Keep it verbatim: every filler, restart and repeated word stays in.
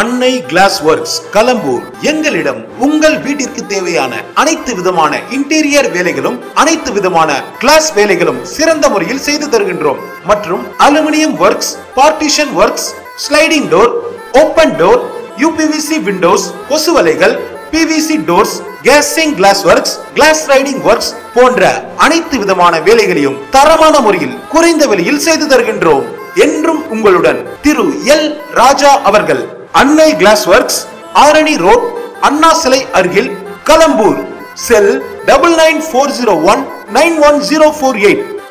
அன்னை glass works Kalambur. எங்களிடம் உங்கள் வீட்டிற்கு தேவையான அனைத்து விதமான இன்டீரியர் வேலைகளும் அனைத்து விதமான கிளாஸ் வேலைகளும் சிறந்த முறையில் செய்து தருகின்றோம். மற்றும் aluminium works, partition works, sliding door, open door, UPVC windows, கொசுவலைகள், PVC doors, casing glass works, glass riding works போன்ற அனைத்து விதமான வேலைகளையும் தரமான முறையில் குறைந்த விலையில் செய்து தருகின்றோம். என்றும் உங்களுடன் திரு எல் ராஜா அவர்கள். Annai glass works, Arani road, Anna சிலை அருகில், Kalambur. Cell double nine four zero one nine one zero four eight.